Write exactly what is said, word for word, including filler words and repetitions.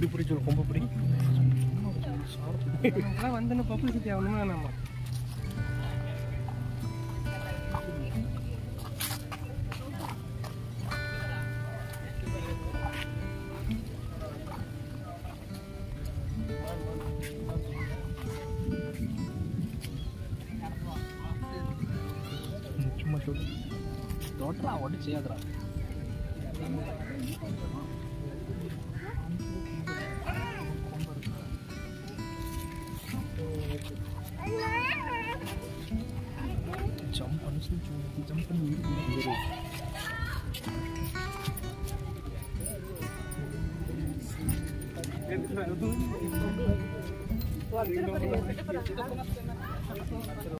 இப்படி பிடி சொல்லு கொம்பு பிடி வந்து பப்ளிசிட்டி ஆகணுமா நம்ம சும்மா சொல்லு டோட்டலா ஒன்றும் செய்யாதுடா ஜம்ப் பண்ணி ஜம்ப் பண்ணி வீடு